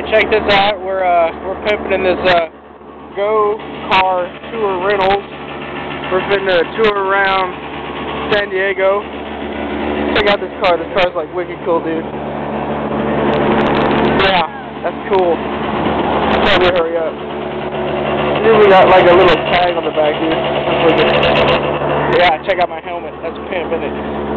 check this out. We're pimping in this Go Car Tour Rentals. We're fitting a tour around San Diego. Check out this car. This car's like wicked cool, dude. Yeah, that's cool. Try to hurry up. We got like a little tag on the back, dude. Yeah, check out my helmet. That's pimping it.